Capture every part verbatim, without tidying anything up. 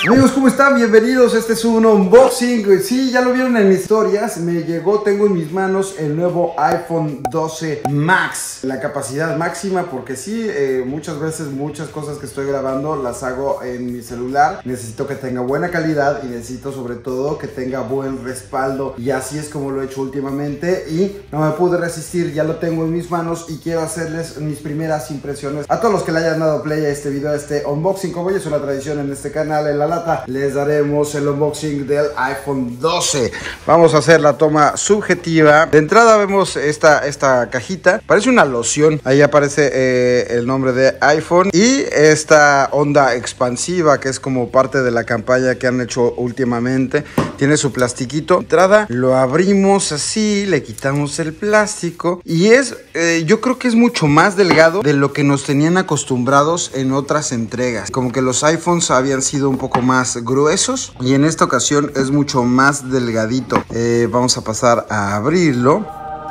Amigos, ¿cómo están? Bienvenidos, este es un unboxing. Sí, ya lo vieron en mis historias. Me llegó, tengo en mis manos el nuevo iPhone doce Max. La capacidad máxima, porque sí, eh, muchas veces muchas cosas que estoy grabando las hago en mi celular. Necesito que tenga buena calidad y necesito sobre todo que tenga buen respaldo. Y así es como lo he hecho últimamente y no me pude resistir, ya lo tengo en mis manos y quiero hacerles mis primeras impresiones a todos los que le hayan dado play a este video, a este unboxing. Como ya es una tradición en este canal, en la lata les daremos el unboxing del iPhone doce. Vamos a hacer la toma subjetiva. De entrada vemos esta, esta cajita, parece una loción. Ahí aparece eh, el nombre de iPhone y esta onda expansiva que es como parte de la campaña que han hecho últimamente. Tiene su plastiquito. De entrada lo abrimos así, le quitamos el plástico y es, eh, yo creo que es mucho más delgado de lo que nos tenían acostumbrados en otras entregas. Como que los iPhones habían sido un poco más gruesos y en esta ocasión es mucho más delgadito. Eh, vamos a pasar a abrirlo.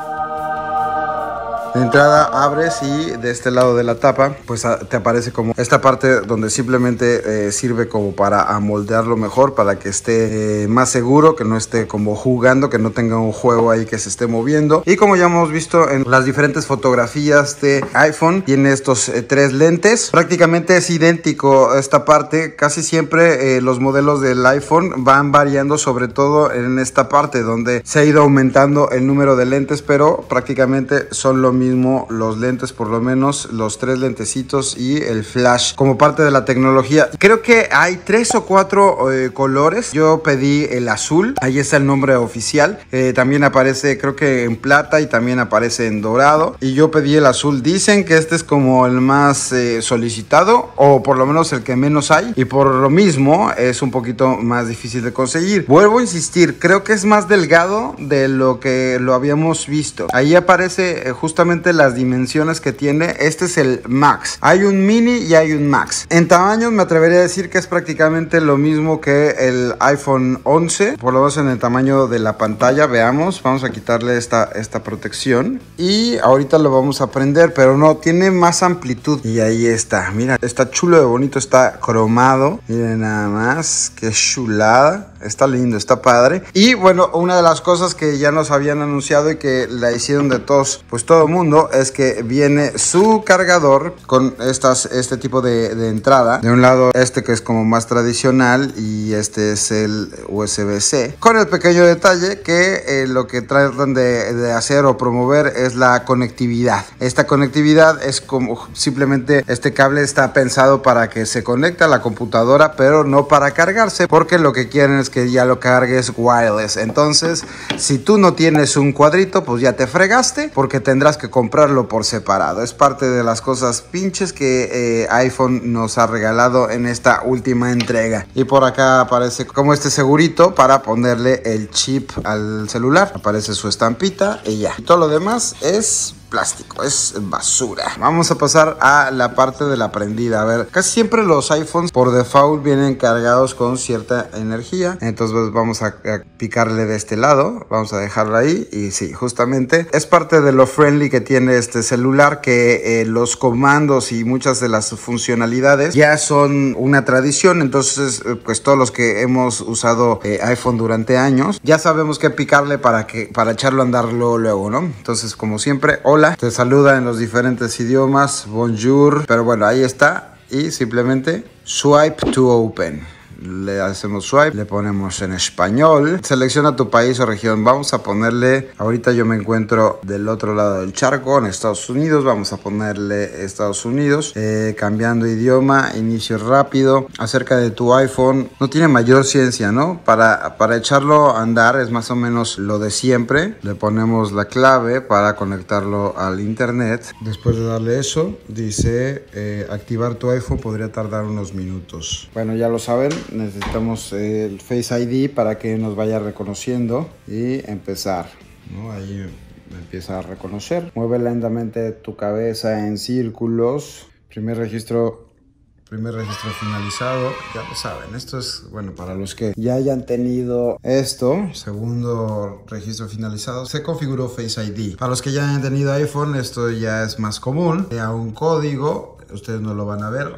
De entrada abres y de este lado de la tapa pues a, te aparece como esta parte donde simplemente eh, sirve como para amoldearlo mejor, para que esté eh, más seguro, que no esté como jugando, que no tenga un juego ahí que se esté moviendo. Y como ya hemos visto en las diferentes fotografías de iPhone, tiene estos eh, tres lentes. Prácticamente es idéntico esta parte. Casi siempre eh, los modelos del iPhone van variando, sobre todo en esta parte donde se ha ido aumentando el número de lentes, pero prácticamente son lo mismo mismo los lentes, por lo menos los tres lentecitos y el flash como parte de la tecnología. Creo que hay tres o cuatro eh, colores. Yo pedí el azul, ahí está el nombre oficial. Eh, también aparece creo que en plata y también aparece en dorado, y yo pedí el azul. Dicen que este es como el más eh, solicitado, o por lo menos el que menos hay, y por lo mismo es un poquito más difícil de conseguir. Vuelvo a insistir, creo que es más delgado de lo que lo habíamos visto. Ahí aparece eh, justamente las dimensiones que tiene. Este es el Max. Hay un mini y hay un Max. En tamaño me atrevería a decir que es prácticamente lo mismo que el iPhone once, por lo menos en el tamaño de la pantalla. Veamos, vamos a quitarle esta, esta protección y ahorita lo vamos a prender, pero no, tiene más amplitud. Y ahí está, mira, está chulo de bonito, está cromado. Miren nada más, qué chulada. Está lindo, está padre. Y bueno, una de las cosas que ya nos habían anunciado y que la hicieron de todos, pues todo el mundo, es que viene su cargador con estas, este tipo de, de entrada. De un lado este que es como más tradicional y este es el U S B C. Con el pequeño detalle que eh, lo que tratan de, de hacer o promover es la conectividad. Esta conectividad es como simplemente este cable está pensado para que se conecte a la computadora, pero no para cargarse, porque lo que quieren es que ya lo cargues wireless. Entonces, si tú no tienes un cuadrito, pues ya te fregaste, porque tendrás que comprarlo por separado. Es parte de las cosas pinches que eh, iPhone nos ha regalado en esta última entrega. Y por acá aparece como este segurito para ponerle el chip al celular. Aparece su estampita y ya. Y todo lo demás es plástico, es basura. Vamos a pasar a la parte de la prendida. A ver, casi siempre los iPhones por default vienen cargados con cierta energía. Entonces pues, vamos a, a picarle de este lado. Vamos a dejarlo ahí. Y sí, justamente es parte de lo friendly que tiene este celular, que eh, los comandos y muchas de las funcionalidades ya son una tradición. Entonces pues todos los que hemos usado eh, iPhone durante años ya sabemos qué picarle para, que, para echarlo a andar luego, luego, ¿no? Entonces como siempre, hola. Te saluda en los diferentes idiomas, bonjour, pero bueno, ahí está. Y simplemente swipe to open. Le hacemos swipe, le ponemos en español, selecciona tu país o región. Vamos a ponerle, ahorita yo me encuentro del otro lado del charco, en Estados Unidos. Vamos a ponerle Estados Unidos, eh, cambiando idioma, inicio rápido. Acerca de tu iPhone, no tiene mayor ciencia, ¿no? Para, para echarlo a andar es más o menos lo de siempre. Le ponemos la clave para conectarlo al internet. Después de darle eso, dice eh, activar tu iPhone podría tardar unos minutos. Bueno, ya lo saben, necesitamos el Face I D para que nos vaya reconociendo y empezar, ¿no? Ahí me empieza a reconocer. Mueve lentamente tu cabeza en círculos. Primer registro, primer registro finalizado. Ya lo saben, esto es, bueno, para los que ya hayan tenido esto. Segundo registro finalizado. Se configuró Face I D. Para los que ya hayan tenido iPhone, esto ya es más común. A un código ustedes no lo van a ver.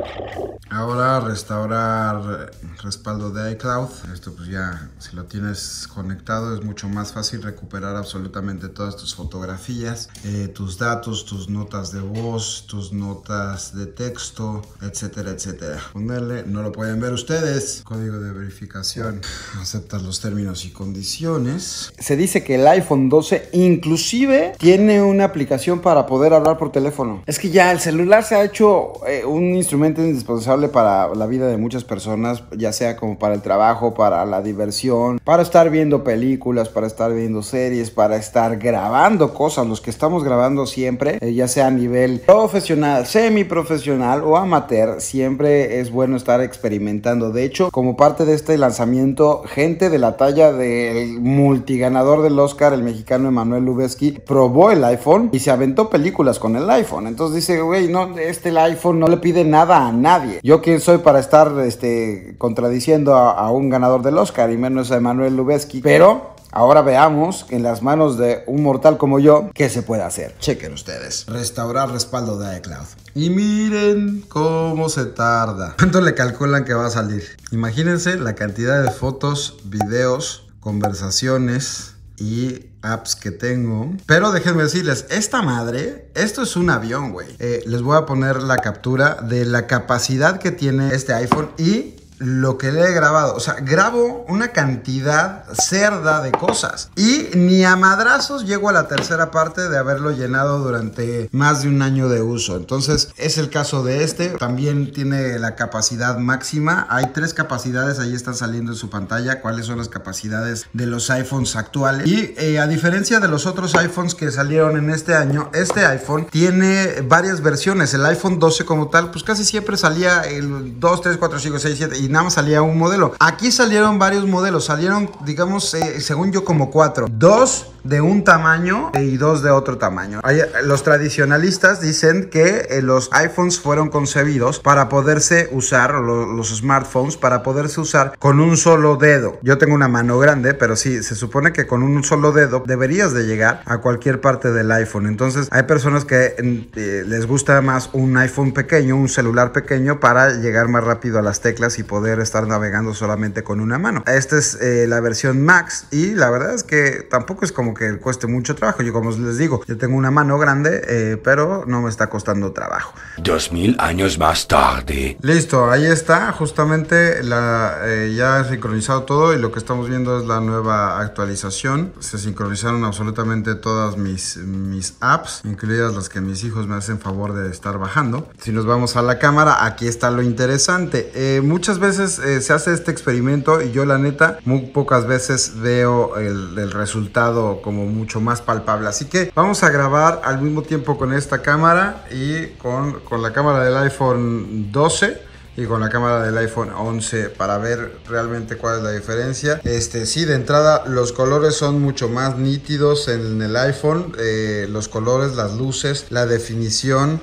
Ahora restaurar respaldo de iCloud. Esto pues ya, si lo tienes conectado, es mucho más fácil recuperar absolutamente todas tus fotografías, eh, tus datos, tus notas de voz, tus notas de texto, etcétera, etcétera. Ponerle, no lo pueden ver ustedes. Código de verificación. Aceptas los términos y condiciones. Se dice que el iPhone doce inclusive tiene una aplicación para poder hablar por teléfono. Es que ya el celular se ha hecho eh, un instrumento indispensable para la vida de muchas personas, ya sea como para el trabajo, para la diversión, para estar viendo películas, para estar viendo series, para estar grabando cosas, los que estamos grabando siempre, eh, ya sea a nivel profesional, semiprofesional o amateur, siempre es bueno estar experimentando. De hecho, como parte de este lanzamiento, gente de la talla del multiganador del Oscar, el mexicano Emmanuel Lubezki, probó el iPhone y se aventó películas con el iPhone. Entonces dice, güey, no, este el iPhone no le pide nada a nadie. Yo quién soy para estar este, contradiciendo a, a un ganador del Oscar, y menos a Emmanuel Lubezki, pero ahora veamos en las manos de un mortal como yo qué se puede hacer. Chequen ustedes. Restaurar respaldo de iCloud. Y miren cómo se tarda. ¿Cuánto le calculan que va a salir? Imagínense la cantidad de fotos, videos, conversaciones y apps que tengo. Pero déjenme decirles, esta madre, esto es un avión, güey. Eh, les voy a poner la captura de la capacidad que tiene este iPhone y lo que le he grabado. O sea, grabo una cantidad cerda de cosas y ni a madrazos llego a la tercera parte de haberlo llenado durante más de un año de uso. Entonces es el caso de este. También tiene la capacidad máxima. Hay tres capacidades, ahí están saliendo en su pantalla cuáles son las capacidades de los iPhones actuales. Y eh, a diferencia de los otros iPhones que salieron en este año, este iPhone tiene varias versiones. El iPhone doce como tal, pues casi siempre salía el dos, tres, cuatro, cinco, seis, siete y nada más salía un modelo. Aquí salieron varios modelos, salieron, digamos, eh, según yo, como cuatro. Dos de un tamaño y dos de otro tamaño. Hay, los tradicionalistas dicen que eh, los iPhones fueron concebidos para poderse usar, lo, los smartphones, para poderse usar con un solo dedo. Yo tengo una mano grande, pero sí, se supone que con un solo dedo deberías de llegar a cualquier parte del iPhone. Entonces, hay personas que eh, les gusta más un iPhone pequeño, un celular pequeño, para llegar más rápido a las teclas y poder estar navegando solamente con una mano. Esta es eh, la versión Max y la verdad es que tampoco es como que cueste mucho trabajo. Yo, como les digo, yo tengo una mano grande, eh, pero no me está costando trabajo. Dos mil años más tarde. Listo, ahí está, justamente la, eh, ya he sincronizado todo y lo que estamos viendo es la nueva actualización. Se sincronizaron absolutamente todas mis, mis apps, incluidas las que mis hijos me hacen favor de estar bajando. Si nos vamos a la cámara, aquí está lo interesante. Eh, muchas veces eh, se hace este experimento y yo la neta muy pocas veces veo el, el resultado como mucho más palpable, así que vamos a grabar al mismo tiempo con esta cámara y con, con la cámara del iPhone doce y con la cámara del iPhone once para ver realmente cuál es la diferencia. Este sí, de entrada los colores son mucho más nítidos en el iPhone, eh, los colores, las luces, la definición,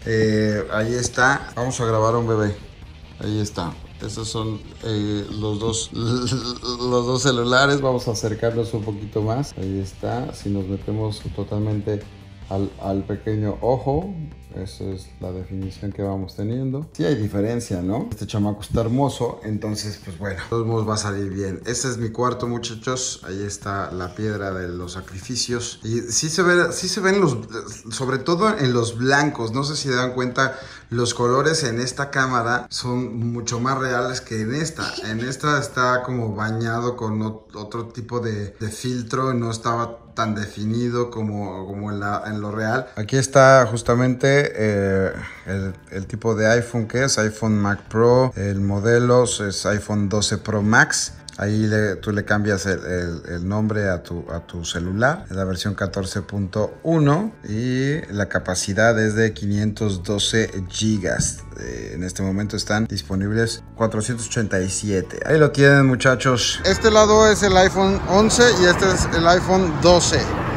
eh, ahí está. Vamos a grabar a un bebé, ahí está. Estos son eh, los, dos, los dos celulares. Vamos a acercarlos un poquito más. Ahí está. Si nos metemos totalmente al, al pequeño ojo, esa es la definición que vamos teniendo. Sí hay diferencia, ¿no? Este chamaco está hermoso, entonces pues bueno, de todos modos va a salir bien. Este es mi cuarto, muchachos. Ahí está la piedra de los sacrificios. Y sí se, ve, sí se ven los, sobre todo en los blancos. No sé si se dan cuenta, los colores en esta cámara son mucho más reales que en esta. En esta está como bañado con otro tipo de, de filtro, no estaba tan definido como, como en, la, en lo real. Aquí está justamente eh, el, el tipo de iPhone que es iPhone Mac Pro. El modelo es iPhone doce Pro Max. Ahí le, tú le cambias el, el, el nombre a tu, a tu celular. Es la versión catorce punto uno y la capacidad es de quinientos doce gigas. Eh, en este momento están disponibles cuatrocientos ochenta y siete. Ahí lo tienen, muchachos. Este lado es el iPhone once y este es el iPhone doce.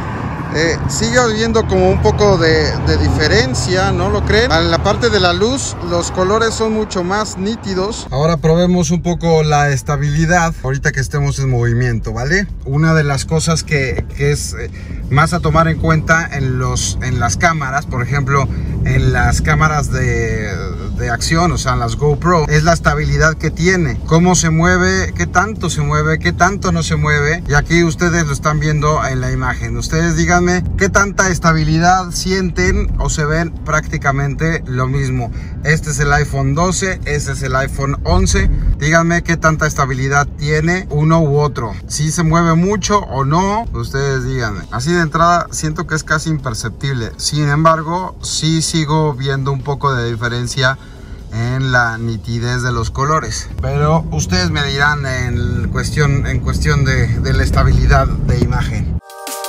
Eh, sigue habiendo como un poco de, de diferencia, ¿no lo creen? En la parte de la luz, los colores son mucho más nítidos. Ahora probemos un poco la estabilidad, ahorita que estemos en movimiento, ¿vale? Una de las cosas que, que es eh, más a tomar en cuenta en, los, en las cámaras, por ejemplo, en las cámaras de, de acción, o sea, en las GoPro, es la estabilidad que tiene, cómo se mueve, qué tanto se mueve, qué tanto no se mueve. Y aquí ustedes lo están viendo en la imagen. Ustedes díganme qué tanta estabilidad sienten o se ven prácticamente lo mismo. Este es el iPhone doce, este es el iPhone once. Díganme qué tanta estabilidad tiene uno u otro, si se mueve mucho o no, ustedes díganme. Así de entrada siento que es casi imperceptible. Sin embargo, sí sigo viendo un poco de diferencia en la nitidez de los colores, pero ustedes me dirán en cuestión, en cuestión de, de la estabilidad de imagen.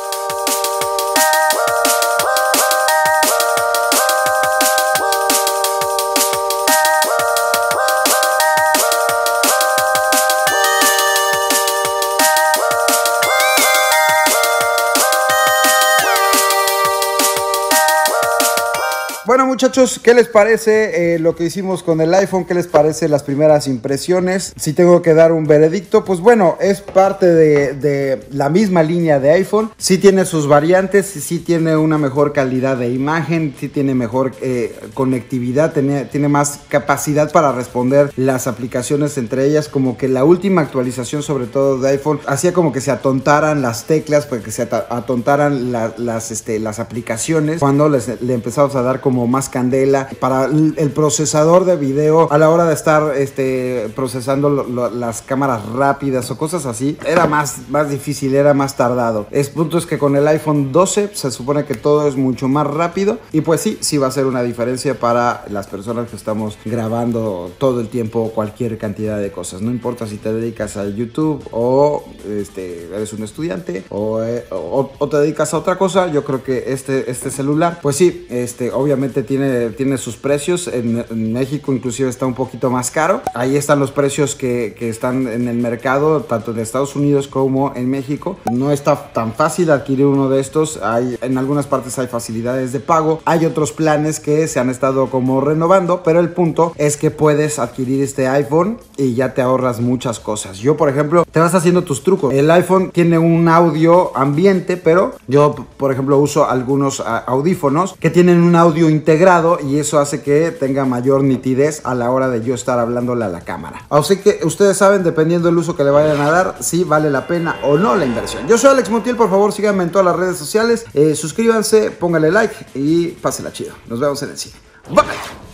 Bueno, muchachos, ¿qué les parece eh, lo que hicimos con el iPhone? ¿Qué les parece las primeras impresiones? Si tengo que dar un veredicto, pues bueno, es parte de, de la misma línea de iPhone. Sí tiene sus variantes, sí tiene una mejor calidad de imagen, sí tiene mejor eh, conectividad, tiene, tiene más capacidad para responder las aplicaciones entre ellas. Como que la última actualización, sobre todo de iPhone, hacía como que se atontaran las teclas, porque se atontaran la, las, este, las aplicaciones cuando les, le empezamos a dar como más candela para el procesador de video a la hora de estar este, procesando lo, lo, las cámaras rápidas o cosas así. Era más, más difícil, era más tardado. El punto es que con el iPhone doce se supone que todo es mucho más rápido y pues sí, sí va a ser una diferencia para las personas que estamos grabando todo el tiempo cualquier cantidad de cosas. No importa si te dedicas a YouTube o este, eres un estudiante o, eh, o, o te dedicas a otra cosa. Yo creo que este, este celular, pues sí, este, obviamente Tiene, tiene sus precios. En, en México inclusive está un poquito más caro. Ahí están los precios que, que están en el mercado, tanto en Estados Unidos como en México. No está tan fácil adquirir uno de estos. Hay, en algunas partes hay facilidades de pago. Hay otros planes que se han estado como renovando, pero el punto es que puedes adquirir este iPhone y ya te ahorras muchas cosas. Yo, por ejemplo, te vas haciendo tus trucos. El iPhone tiene un audio ambiente, pero yo, por ejemplo, uso algunos audífonos que tienen un audio integrado y eso hace que tenga mayor nitidez a la hora de yo estar hablándole a la cámara. Así que ustedes saben, dependiendo del uso que le vayan a dar, si vale la pena o no la inversión. Yo soy Alex Montiel, por favor síganme en todas las redes sociales, eh, suscríbanse, pónganle like y pásenla chido. Nos vemos en el cine. Bye.